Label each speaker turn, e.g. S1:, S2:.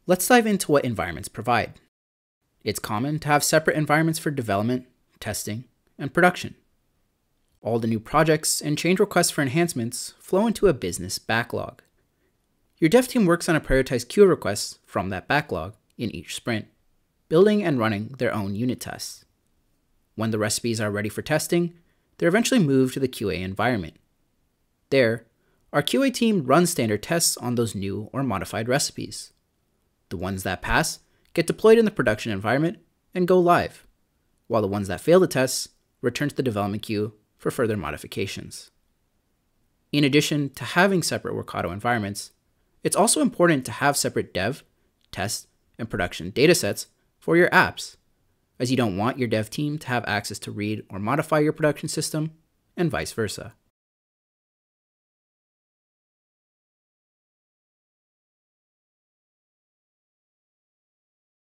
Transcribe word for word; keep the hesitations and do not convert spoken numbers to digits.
S1: Let's dive into what environments provide. It's common to have separate environments for development, testing, and production. All the new projects and change requests for enhancements flow into a business backlog. Your dev team works on a prioritized queue of requests from that backlog in each sprint, building and running their own unit tests. When the recipes are ready for testing, they're eventually moved to the Q A environment. There, our Q A team runs standard tests on those new or modified recipes. The ones that pass get deployed in the production environment and go live, while the ones that fail the tests return to the development queue for further modifications. In addition to having separate Workato environments, it's also important to have separate dev, test, and production datasets for your apps, as you don't want your dev team to have access to read or modify your production system, and vice versa.